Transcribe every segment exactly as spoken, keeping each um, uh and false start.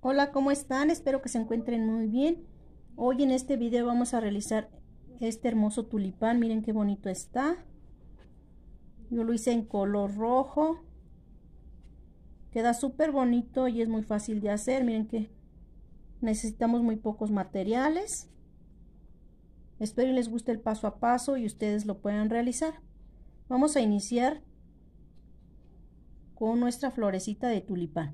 Hola, ¿cómo están? Espero que se encuentren muy bien. Hoy en este video vamos a realizar este hermoso tulipán. Miren qué bonito está. Yo lo hice en color rojo. Queda súper bonito y es muy fácil de hacer. Miren que necesitamos muy pocos materiales. Espero les guste el paso a paso y ustedes lo puedan realizar. Vamos a iniciar con nuestra florecita de tulipán.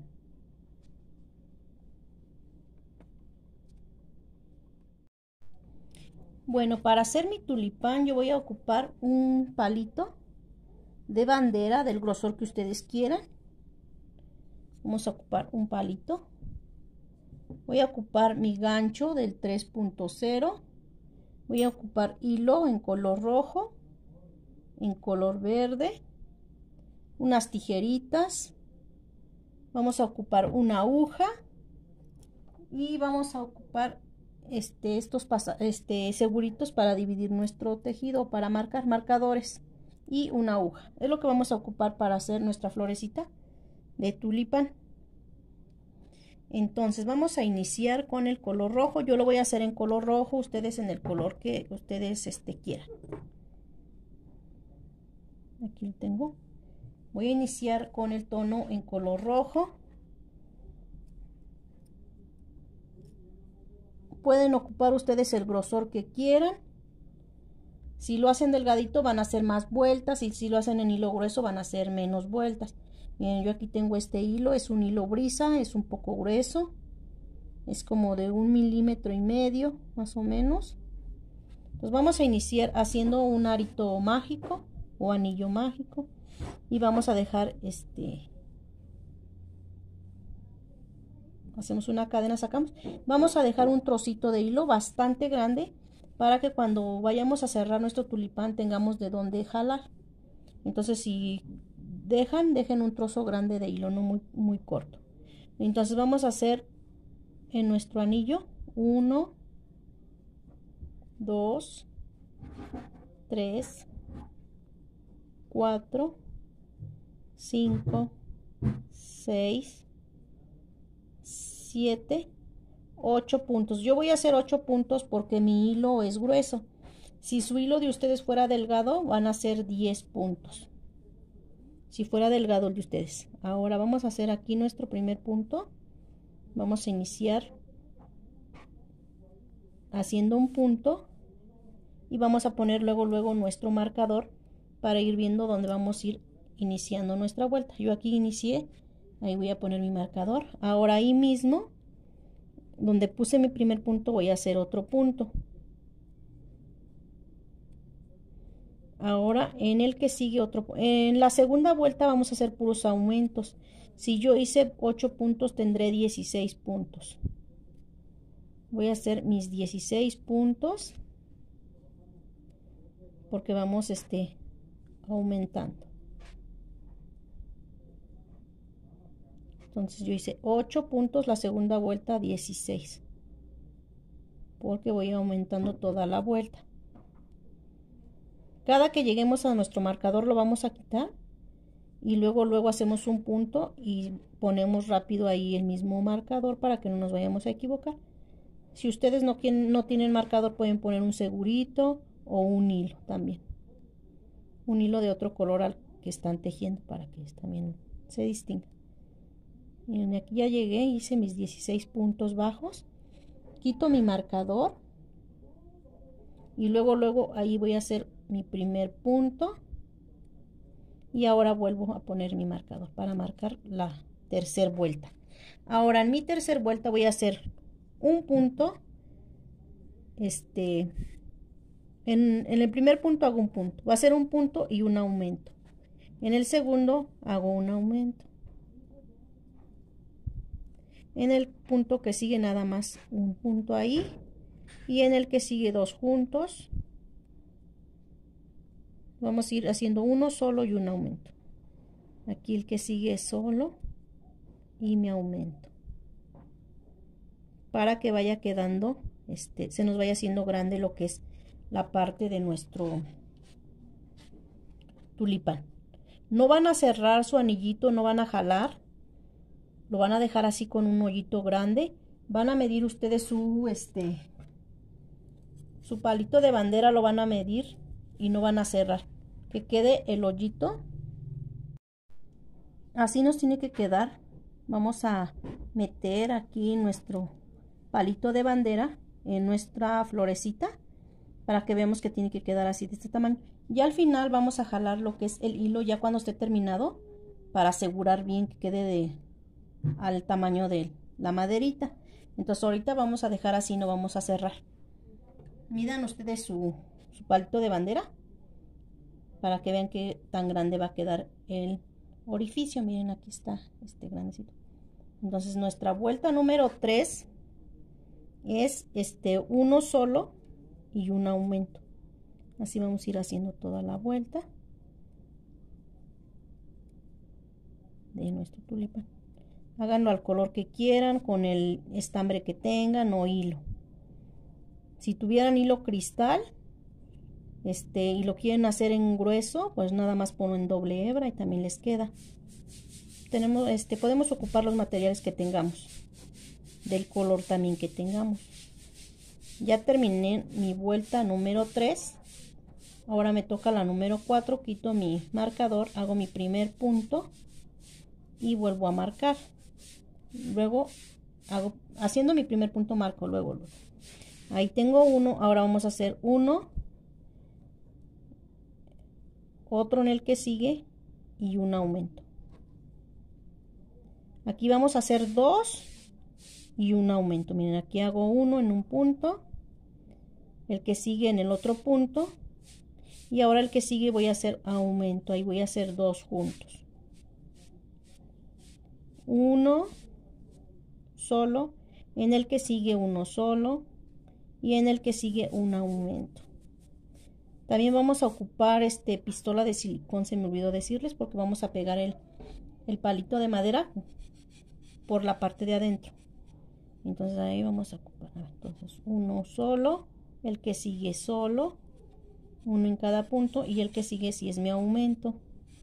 Bueno, para hacer mi tulipán yo voy a ocupar un palito de bandera del grosor que ustedes quieran. Vamos a ocupar un palito. Voy a ocupar mi gancho del tres punto cero. Voy a ocupar hilo en color rojo, en color verde, unas tijeritas. Vamos a ocupar una aguja y vamos a ocupar este, estos pasa, este, seguritos para dividir nuestro tejido, para marcar marcadores, y una aguja. Es lo que vamos a ocupar para hacer nuestra florecita de tulipán. Entonces vamos a iniciar con el color rojo. Yo lo voy a hacer en color rojo, ustedes en el color que ustedes este, quieran. Aquí lo tengo. Voy a iniciar con el tono en color rojo. Pueden ocupar ustedes el grosor que quieran. Si lo hacen delgadito van a hacer más vueltas, y si lo hacen en hilo grueso van a hacer menos vueltas. Miren, yo aquí tengo este hilo, es un hilo brisa, es un poco grueso, es como de un milímetro y medio más o menos. Pues vamos a iniciar haciendo un arito mágico o anillo mágico y vamos a dejar este, hacemos una cadena, sacamos, vamos a dejar un trocito de hilo bastante grande para que cuando vayamos a cerrar nuestro tulipán tengamos de dónde jalar. Entonces si dejan, dejen un trozo grande de hilo, no muy, muy corto. Entonces vamos a hacer en nuestro anillo uno, dos, tres, cuatro, cinco, seis, siete, ocho puntos. Yo voy a hacer ocho puntos porque mi hilo es grueso. Si su hilo de ustedes fuera delgado, van a ser diez puntos. Si fuera delgado el de ustedes. Ahora vamos a hacer aquí nuestro primer punto. Vamos a iniciar haciendo un punto y vamos a poner luego luego nuestro marcador para ir viendo dónde vamos a ir iniciando nuestra vuelta. Yo aquí inicié, ahí voy a poner mi marcador. Ahora ahí mismo donde puse mi primer punto voy a hacer otro punto. Ahora en el que sigue otro, en la segunda vuelta vamos a hacer puros aumentos. Si yo hice ocho puntos tendré dieciséis puntos. Voy a hacer mis dieciséis puntos porque vamos este aumentando. Entonces yo hice ocho puntos, la segunda vuelta dieciséis, porque voy aumentando toda la vuelta. Cada que lleguemos a nuestro marcador lo vamos a quitar y luego luego hacemos un punto y ponemos rápido ahí el mismo marcador para que no nos vayamos a equivocar. Si ustedes no, quieren, no tienen marcador, pueden poner un segurito o un hilo también. Un hilo de otro color al que están tejiendo para que también se distinga. Miren, aquí ya llegué, hice mis dieciséis puntos bajos. Quito mi marcador y luego luego ahí voy a hacer mi primer punto. Y ahora vuelvo a poner mi marcador para marcar la tercera vuelta. Ahora en mi tercera vuelta voy a hacer un punto. Este, en, en el primer punto hago un punto. Va a ser un punto y un aumento. En el segundo hago un aumento. En el punto que sigue nada más un punto ahí. Y en el que sigue dos juntos. Vamos a ir haciendo uno solo y un aumento. Aquí el que sigue es solo y me aumento. Para que vaya quedando, este, se nos vaya haciendo grande lo que es la parte de nuestro tulipán. No van a cerrar su anillito, no van a jalar. lo van a dejar así con un hoyito grande. Van a medir ustedes su, este, su palito de bandera, lo van a medir y no van a cerrar. Que quede el hoyito. Así nos tiene que quedar. Vamos a meter aquí nuestro palito de bandera en nuestra florecita para que veamos que tiene que quedar así de este tamaño. Y al final vamos a jalar lo que es el hilo ya cuando esté terminado para asegurar bien que quede de, al tamaño de la maderita. Entonces ahorita vamos a dejar así, no vamos a cerrar. Midan ustedes su, su palito de bandera para que vean que tan grande va a quedar el orificio. Miren, aquí está este grandecito. Entonces nuestra vuelta número tres es este uno solo y un aumento. Así vamos a ir haciendo toda la vuelta de nuestro tulipán. Háganlo al color que quieran, con el estambre que tengan o hilo. Si tuvieran hilo cristal este y lo quieren hacer en grueso, pues nada más ponen doble hebra y también les queda. Tenemos este podemos ocupar los materiales que tengamos, del color también que tengamos. Ya terminé mi vuelta número tres. Ahora me toca la número cuatro. Quito mi marcador, hago mi primer punto y vuelvo a marcar. Luego hago, haciendo mi primer punto, marco luego, luego. Ahí tengo uno. Ahora vamos a hacer uno, otro en el que sigue y un aumento. Aquí vamos a hacer dos y un aumento. Miren, aquí hago uno en un punto, el que sigue en el otro punto, y ahora el que sigue voy a hacer aumento. Ahí voy a hacer dos juntos. Uno solo, en el que sigue uno solo y en el que sigue un aumento. También vamos a ocupar este pistola de silicón, se me olvidó decirles, porque vamos a pegar el, el palito de madera por la parte de adentro. Entonces ahí vamos a ocupar, entonces uno solo, el que sigue solo, uno en cada punto, y el que sigue si es mi aumento.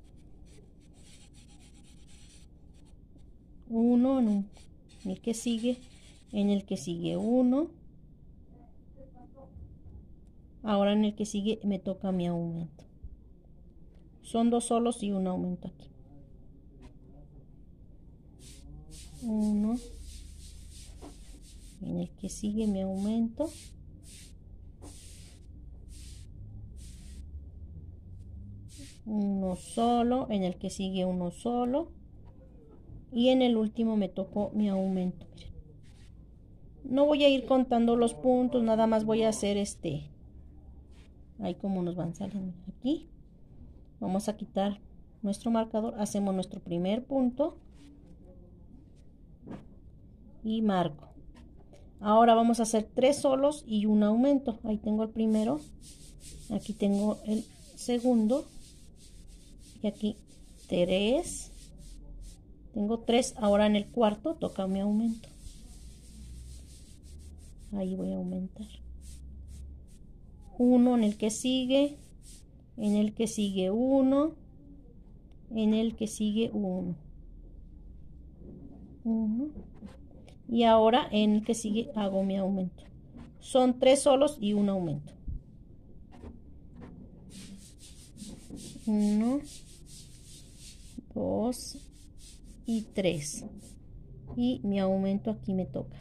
Uno en, un, en el que sigue, en el que sigue uno. Ahora en el que sigue me toca mi aumento. Son dos solos y un aumento aquí. Uno. En el que sigue mi aumento. Uno solo, en el que sigue uno solo. Y en el último me tocó mi aumento. Miren. No voy a ir contando los puntos, nada más voy a hacer este. Ahí como nos van saliendo aquí. Vamos a quitar nuestro marcador, hacemos nuestro primer punto y marco. Ahora vamos a hacer tres solos y un aumento. Ahí tengo el primero, aquí tengo el segundo y aquí tres. Tengo tres. Ahora en el cuarto toca mi aumento. Ahí voy a aumentar. Uno en el que sigue, en el que sigue uno, en el que sigue uno. Uno. Y ahora en el que sigue hago mi aumento. Son tres solos y un aumento. Uno, dos y tres. Y mi aumento aquí me toca.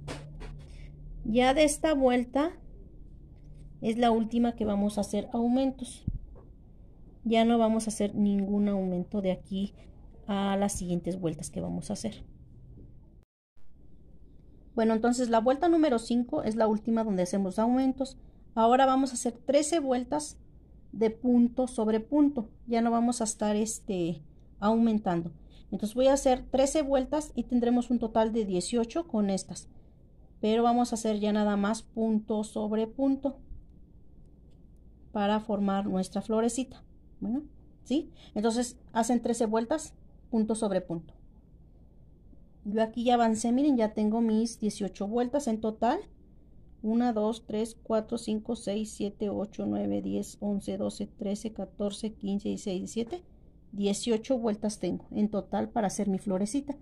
Ya de esta vuelta es la última que vamos a hacer aumentos. Ya no vamos a hacer ningún aumento de aquí a las siguientes vueltas que vamos a hacer. Bueno, entonces la vuelta número cinco es la última donde hacemos aumentos. Ahora vamos a hacer trece vueltas de punto sobre punto. Ya no vamos a estar este, aumentando. Entonces voy a hacer trece vueltas y tendremos un total de dieciocho con estas. Pero vamos a hacer ya nada más punto sobre punto para formar nuestra florecita. Bueno, ¿sí? Entonces hacen trece vueltas, punto sobre punto. Yo aquí ya avancé, miren, ya tengo mis dieciocho vueltas en total. uno, dos, tres, cuatro, cinco, seis, siete, ocho, nueve, diez, once, doce, trece, catorce, quince, dieciséis, diecisiete. dieciocho vueltas tengo en total para hacer mi florecita.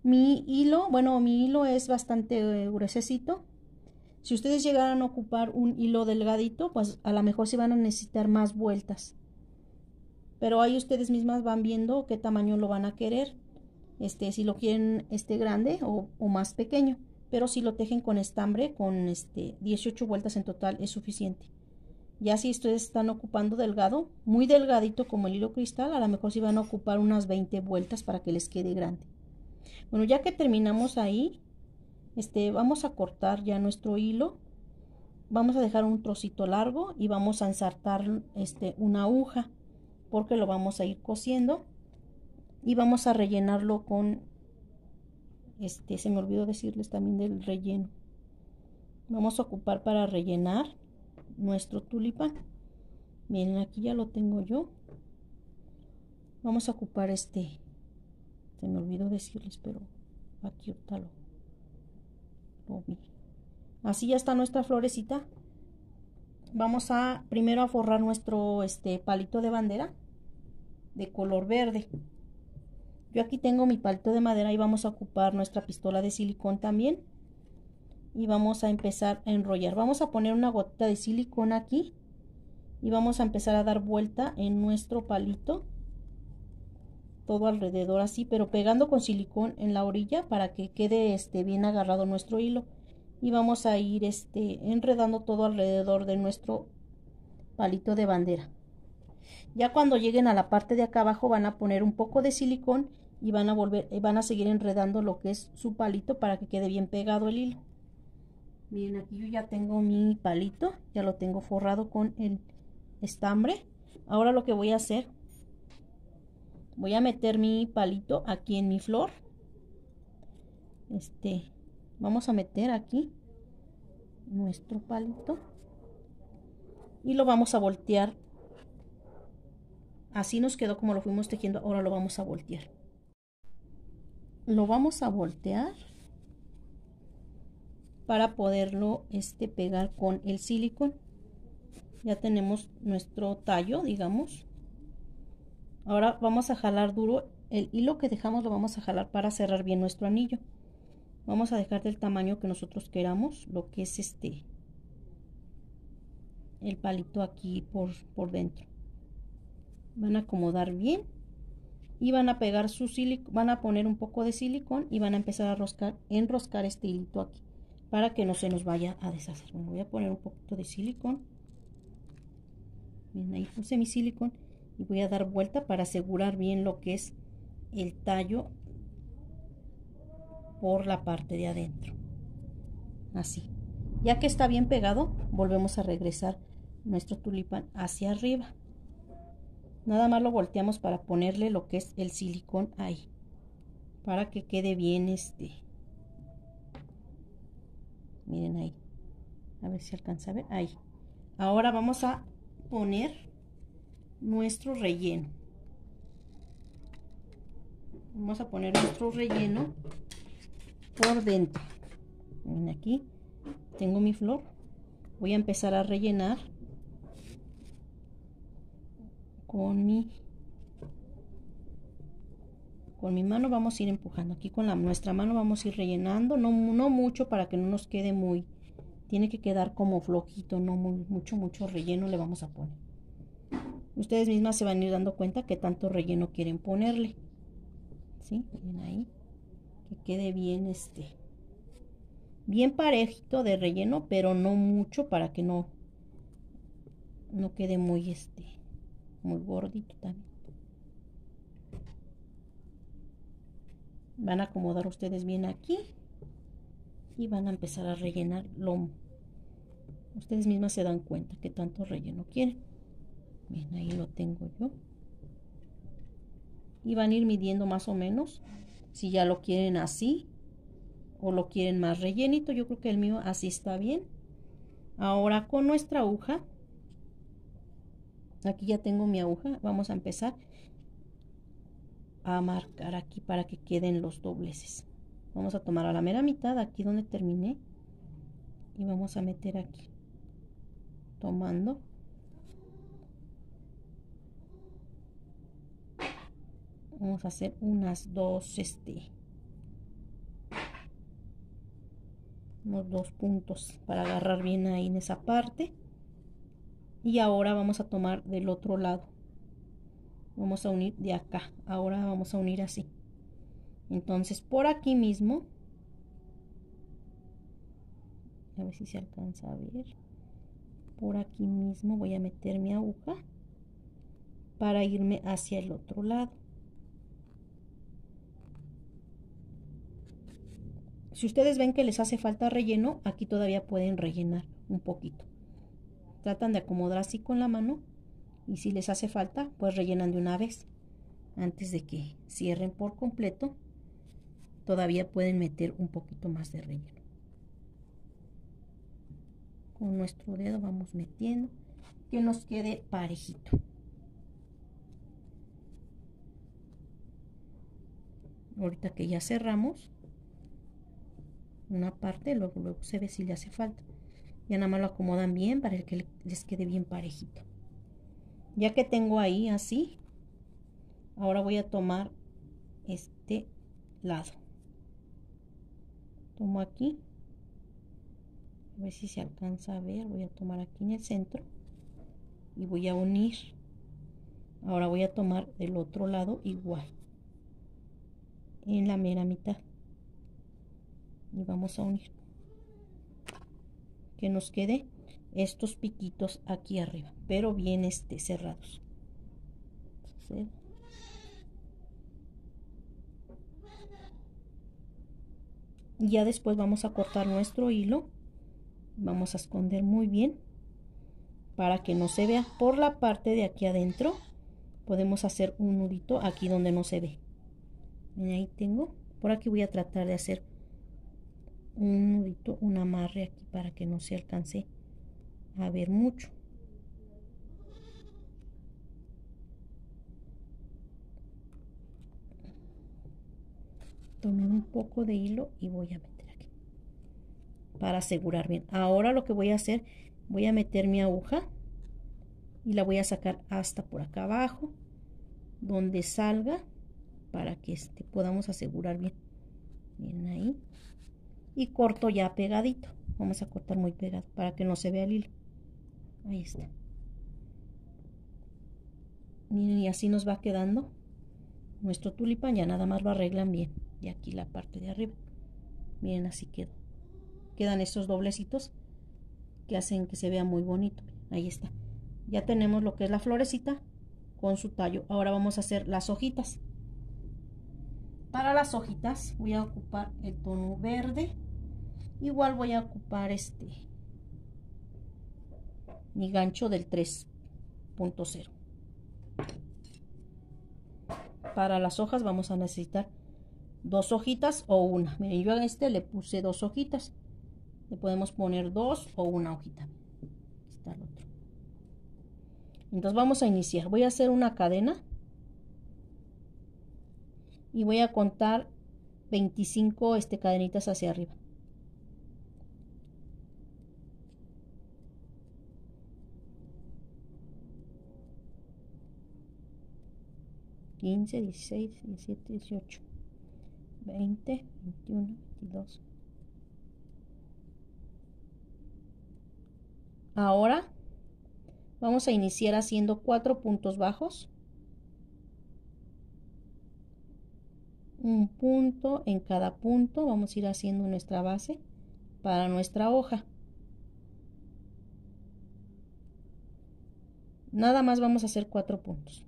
Mi hilo, bueno, mi hilo es bastante eh, gruesecito. Si ustedes llegaran a ocupar un hilo delgadito, pues a lo mejor sí van a necesitar más vueltas. Pero ahí ustedes mismas van viendo qué tamaño lo van a querer. Este, si lo quieren este grande o, o más pequeño. Pero si lo tejen con estambre, con este dieciocho vueltas en total es suficiente. Ya si ustedes están ocupando delgado, muy delgadito como el hilo cristal, a lo mejor sí van a ocupar unas veinte vueltas para que les quede grande. Bueno, ya que terminamos ahí, este, vamos a cortar ya nuestro hilo. Vamos a dejar un trocito largo y vamos a ensartar este, una aguja, porque lo vamos a ir cosiendo y vamos a rellenarlo con, este, se me olvidó decirles también del relleno. Vamos a ocupar para rellenar nuestro tulipán. Miren, aquí ya lo tengo yo. Vamos a ocupar este, se me olvidó decirles, pero aquí ahorita lo, lo vi. Así ya está nuestra florecita. Vamos a primero a forrar nuestro este palito de bandera de color verde. Yo aquí tengo mi palito de madera y vamos a ocupar nuestra pistola de silicón también. Y vamos a empezar a enrollar. Vamos a poner una gotita de silicón aquí. Y vamos a empezar a dar vuelta en nuestro palito. Todo alrededor así, pero pegando con silicón en la orilla para que quede este, bien agarrado nuestro hilo. Y vamos a ir este, enredando todo alrededor de nuestro palito de bandera. Ya cuando lleguen a la parte de acá abajo van a poner un poco de silicón y van a volver, van a seguir enredando lo que es su palito para que quede bien pegado el hilo. Miren, aquí yo ya tengo mi palito, ya lo tengo forrado con el estambre. Ahora lo que voy a hacer, voy a meter mi palito aquí en mi flor. Este, vamos a meter aquí nuestro palito y lo vamos a voltear. Así nos quedó como lo fuimos tejiendo. Ahora lo vamos a voltear. Lo vamos a voltear para poderlo este, pegar con el silicón. Ya tenemos nuestro tallo, digamos. Ahora vamos a jalar duro. El hilo que dejamos lo vamos a jalar para cerrar bien nuestro anillo. Vamos a dejar del tamaño que nosotros queramos, lo que es este, el palito aquí por, por dentro. Van a acomodar bien y van a pegar su silicón, van a poner un poco de silicón y van a empezar a roscar, enroscar este hilito aquí para que no se nos vaya a deshacer. Bueno, voy a poner un poquito de silicón. Bien, ahí puse mi silicón y voy a dar vuelta para asegurar bien lo que es el tallo por la parte de adentro. Así. Ya que está bien pegado, volvemos a regresar nuestro tulipán hacia arriba. Nada más lo volteamos para ponerle lo que es el silicón ahí, para que quede bien este. Miren ahí, a ver si alcanza a ver ahí. Ahora vamos a poner nuestro relleno. Vamos a poner nuestro relleno por dentro. Miren, aquí tengo mi flor. Voy a empezar a rellenar con mi con mi mano. Vamos a ir empujando aquí con la nuestra mano, vamos a ir rellenando, no, no mucho para que no nos quede muy, tiene que quedar como flojito, no muy, mucho mucho relleno le vamos a poner. Ustedes mismas se van a ir dando cuenta que tanto relleno quieren ponerle. ¿Sí? Miren ahí, que quede bien este bien parejito de relleno, pero no mucho para que no no quede muy este muy gordito también. Van a acomodar ustedes bien aquí y van a empezar a rellenar lo. Ustedes mismas se dan cuenta que tanto relleno quieren. Bien, ahí lo tengo yo. Y van a ir midiendo más o menos si ya lo quieren así o lo quieren más rellenito. Yo creo que el mío así está bien. Ahora con nuestra aguja, aquí ya tengo mi aguja, vamos a empezar a marcar aquí para que queden los dobleces. Vamos a tomar a la mera mitad, aquí donde terminé, y vamos a meter aquí, tomando. Vamos a hacer unas dos, este, Hacemos dos puntos para agarrar bien ahí en esa parte. Y ahora vamos a tomar del otro lado. Vamos a unir de acá. Ahora vamos a unir así. Entonces por aquí mismo, a ver si se alcanza a ver. Por aquí mismo voy a meter mi aguja para irme hacia el otro lado. Si ustedes ven que les hace falta relleno, aquí todavía pueden rellenar un poquito. Tratan de acomodar así con la mano y si les hace falta, pues rellenan de una vez. Antes de que cierren por completo, todavía pueden meter un poquito más de relleno. Con nuestro dedo vamos metiendo que nos quede parejito. Ahorita que ya cerramos una parte, luego, luego se ve si le hace falta. Ya nada más lo acomodan bien para que les quede bien parejito. Ya que tengo ahí así, ahora voy a tomar este lado. Tomo aquí, a ver si se alcanza a ver. Voy a tomar aquí en el centro y voy a unir. Ahora voy a tomar del otro lado igual, en la mera mitad, y vamos a unir. Que nos quede estos piquitos aquí arriba, pero bien este, cerrados. ¿Sí? Y ya después vamos a cortar nuestro hilo. Vamos a esconder muy bien para que no se vea. Por la parte de aquí adentro podemos hacer un nudito aquí donde no se ve. Y ahí tengo. Por aquí voy a tratar de hacer un nudito, un amarre aquí para que no se alcance a ver mucho. Tomé un poco de hilo y voy a meter aquí para asegurar bien. Ahora lo que voy a hacer, voy a meter mi aguja y la voy a sacar hasta por acá abajo, donde salga, para que este, podamos asegurar bien. Miren ahí. Y corto ya pegadito. Vamos a cortar muy pegado para que no se vea el hilo. Ahí está. Miren, y así nos va quedando nuestro tulipán. Ya nada más lo arreglan bien. Y aquí la parte de arriba. Miren, así quedó. Quedan estos doblecitos que hacen que se vea muy bonito. Ahí está. Ya tenemos lo que es la florecita con su tallo. Ahora vamos a hacer las hojitas. Para las hojitas voy a ocupar el tono verde. Igual voy a ocupar este mi gancho del tres punto cero. Para las hojas vamos a necesitar dos hojitas o una. Miren, yo a este le puse dos hojitas. Le podemos poner dos o una hojita. Está el otro. Entonces vamos a iniciar. Voy a hacer una cadena y voy a contar veinticinco este, cadenitas hacia arriba. quince, dieciséis, diecisiete, dieciocho, veinte, veintiuno, veintidós. Ahora vamos a iniciar haciendo cuatro puntos bajos. Un punto en cada punto. Vamos a ir haciendo nuestra base para nuestra hoja. Nada más vamos a hacer cuatro puntos.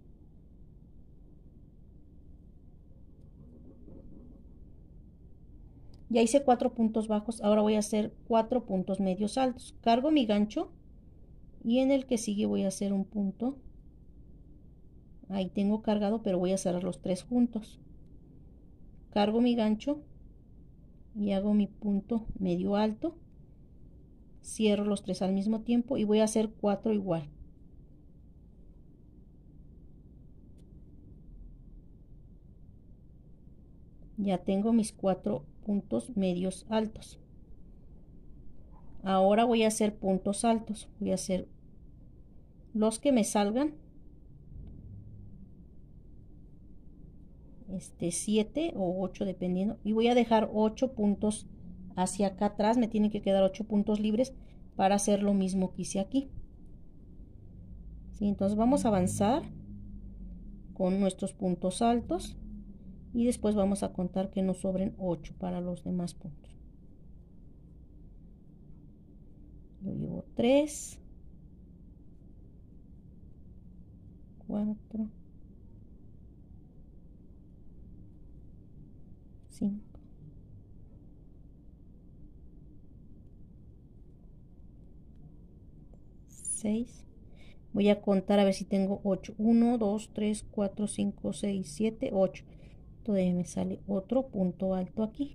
Ya hice cuatro puntos bajos, ahora voy a hacer cuatro puntos medios altos. Cargo mi gancho y en el que sigue voy a hacer un punto. Ahí tengo cargado, pero voy a cerrar los tres juntos. Cargo mi gancho y hago mi punto medio alto. Cierro los tres al mismo tiempo y voy a hacer cuatro igual. Ya tengo mis cuatro puntos medios altos. Ahora voy a hacer puntos altos. Voy a hacer los que me salgan. Este siete o ocho dependiendo. Y voy a dejar ocho puntos hacia acá atrás me tienen que quedar ocho puntos libres para hacer lo mismo que hice aquí. ¿Sí? Entonces vamos a avanzar con nuestros puntos altos y después vamos a contar que nos sobren ocho para los demás puntos. Yo llevo tres, cuatro, cinco, seis. Voy a contar a ver si tengo ocho. uno, dos, tres, cuatro, cinco, seis, siete, ocho. Todavía me sale otro punto alto aquí.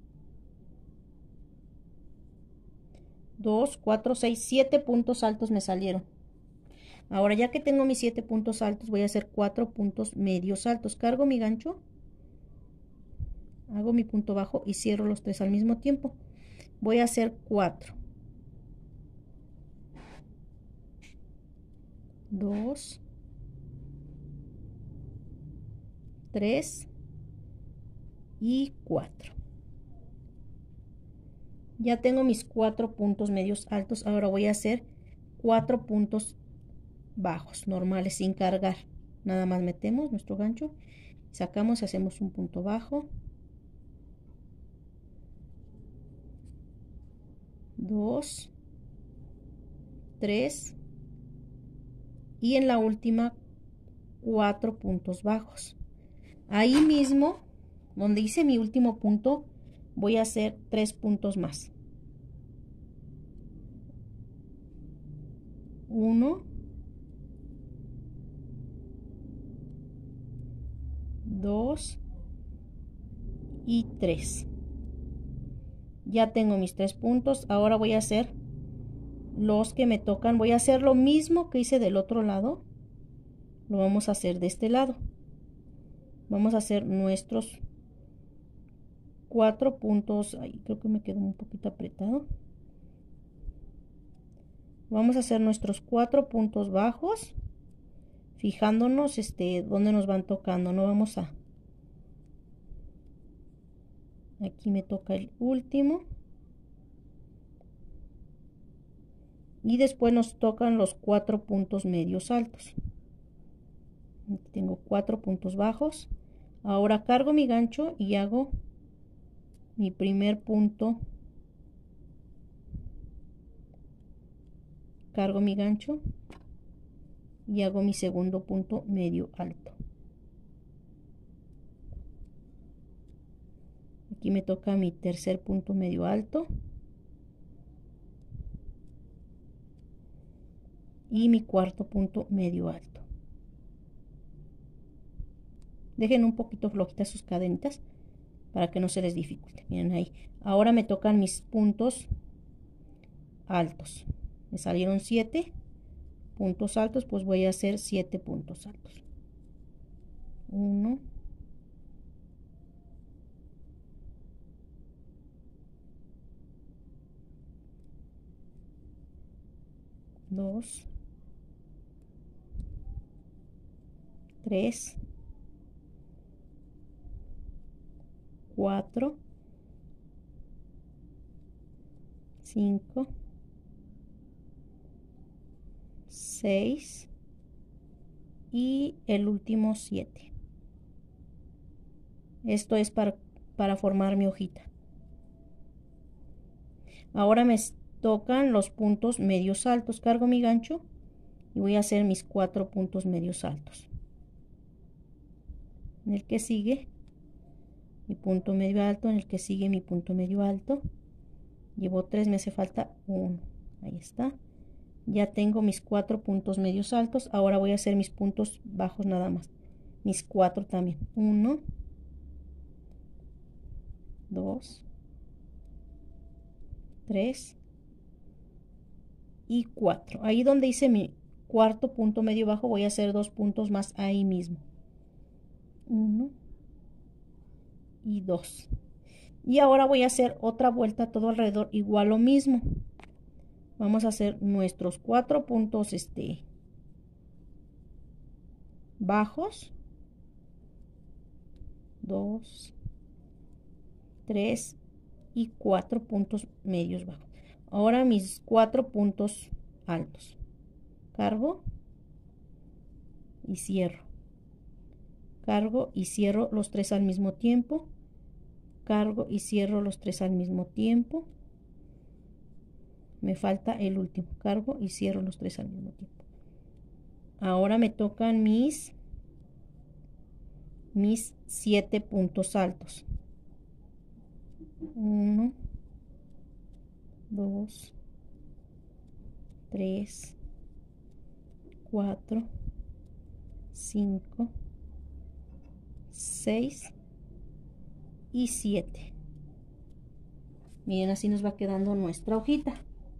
dos, cuatro, seis, siete puntos altos me salieron. Ahora ya que tengo mis siete puntos altos, voy a hacer cuatro puntos medios altos. Cargo mi gancho, hago mi punto bajo y cierro los tres al mismo tiempo. Voy a hacer cuatro. dos, tres y cuatro. Ya tengo mis cuatro puntos medios altos. Ahora voy a hacer cuatro puntos bajos, normales, sin cargar. Nada más metemos nuestro gancho, sacamos y hacemos un punto bajo. dos, tres y en la última cuatro puntos bajos. Ahí mismo, donde hice mi último punto, voy a hacer tres puntos más. uno, dos y tres. Ya tengo mis tres puntos. Ahora voy a hacer los que me tocan. Voy a hacer lo mismo que hice del otro lado. Lo vamos a hacer de este lado. Vamos a hacer nuestros cuatro puntos. Ay, creo que me quedó un poquito apretado. Vamos a hacer nuestros cuatro puntos bajos, fijándonos este dónde nos van tocando. No vamos a... Aquí me toca el último. Y después nos tocan los cuatro puntos medios altos. Aquí tengo cuatro puntos bajos. Ahora cargo mi gancho y hago mi primer punto. Cargo mi gancho y hago mi segundo punto medio alto. Aquí me toca mi tercer punto medio alto. Y mi cuarto punto medio alto. Dejen un poquito flojitas sus cadenitas para que no se les dificulte. Miren ahí. Ahora me tocan mis puntos altos. Me salieron siete puntos altos, pues voy a hacer siete puntos altos. uno, dos, tres, cuatro, cinco, seis y el último siete. Esto es para, para formar mi hojita. Ahora me tocan los puntos medios altos. Cargo mi gancho y voy a hacer mis cuatro puntos medios altos. En el que sigue mi punto medio alto, en el que sigue mi punto medio alto. Llevo tres, me hace falta uno. Ahí está. Ya tengo mis cuatro puntos medios altos. Ahora voy a hacer mis puntos bajos nada más. Mis cuatro también. uno, dos, tres y cuatro. Ahí donde hice mi cuarto punto medio bajo voy a hacer dos puntos más ahí mismo. uno y dos. Y ahora voy a hacer otra vuelta todo alrededor, igual lo mismo. Vamos a hacer nuestros cuatro puntos este, bajos. dos, tres y cuatro puntos medios bajos. Ahora mis cuatro puntos altos. Cargo y cierro. Cargo y cierro los tres al mismo tiempo. Cargo y cierro los tres al mismo tiempo. Me falta el último. Cargo y cierro los tres al mismo tiempo. Ahora me tocan mis mis siete puntos altos. Uno, dos, tres, cuatro, cinco, seis y siete. Miren, así nos va quedando nuestra hojita.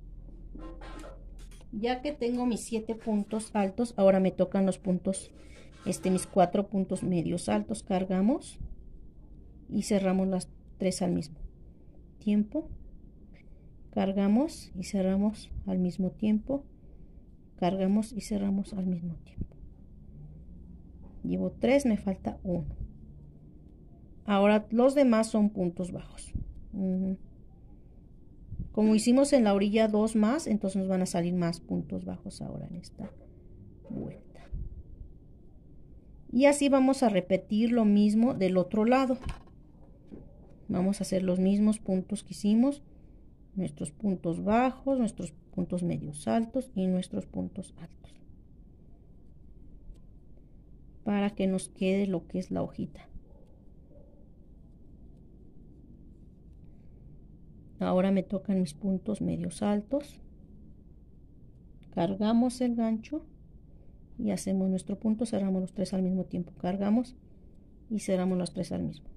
Ya que tengo mis siete puntos altos, ahora me tocan los puntos, este, mis cuatro puntos medios altos. Cargamos y cerramos las tres al mismo tiempo. Cargamos y cerramos al mismo tiempo. Cargamos y cerramos al mismo tiempo. Llevo tres, me falta uno. Ahora los demás son puntos bajos. Uh-huh. Como hicimos en la orilla dos más, entonces nos van a salir más puntos bajos ahora en esta vuelta. Y así vamos a repetir lo mismo del otro lado. Vamos a hacer los mismos puntos que hicimos. Nuestros puntos bajos, nuestros puntos medios altos y nuestros puntos altos. Para que nos quede lo que es la hojita. Ahora me tocan mis puntos medios altos. Cargamos el gancho y hacemos nuestro punto. Cerramos los tres al mismo tiempo. Cargamos y cerramos los tres al mismo.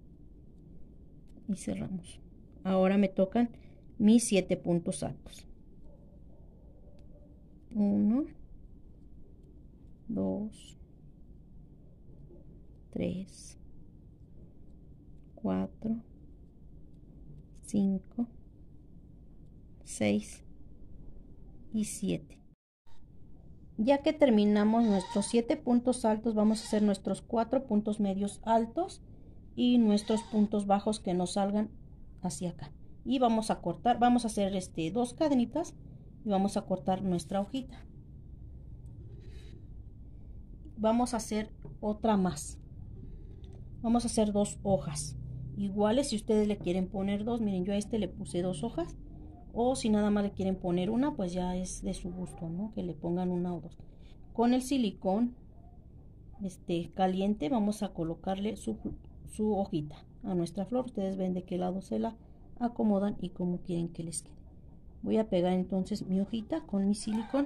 Y cerramos. Ahora me tocan mis siete puntos altos. Uno, dos, tres, cuatro, cinco, seis y siete. Ya que terminamos nuestros siete puntos altos, vamos a hacer nuestros cuatro puntos medios altos y nuestros puntos bajos que nos salgan hacia acá. Y vamos a cortar, vamos a hacer este dos cadenitas y vamos a cortar nuestra hojita. Vamos a hacer otra más. Vamos a hacer dos hojas iguales. Si ustedes le quieren poner dos, miren, yo a este le puse dos hojas, o si nada más le quieren poner una, pues ya es de su gusto, ¿no? Que le pongan una o dos. Con el silicón este caliente vamos a colocarle su, su hojita a nuestra flor. Ustedes ven de qué lado se la acomodan y cómo quieren que les quede. Voy a pegar entonces mi hojita con mi silicón.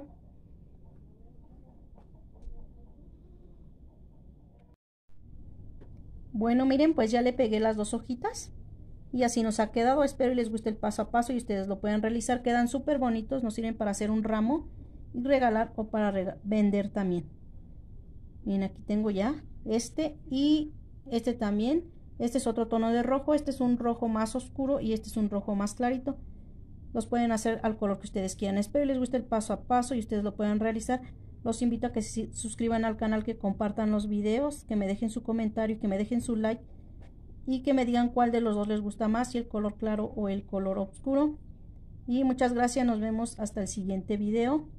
Bueno, miren, pues ya le pegué las dos hojitas y así nos ha quedado. Espero y les guste el paso a paso y ustedes lo pueden realizar. Quedan súper bonitos, nos sirven para hacer un ramo y regalar o para vender también. Miren, aquí tengo ya este y este también. Este es otro tono de rojo, este es un rojo más oscuro y este es un rojo más clarito. Los pueden hacer al color que ustedes quieran. Espero y les guste el paso a paso y ustedes lo puedan realizar. Los invito a que se suscriban al canal, que compartan los videos, que me dejen su comentario, que me dejen su like y que me digan cuál de los dos les gusta más, si el color claro o el color oscuro. Y muchas gracias, nos vemos hasta el siguiente video.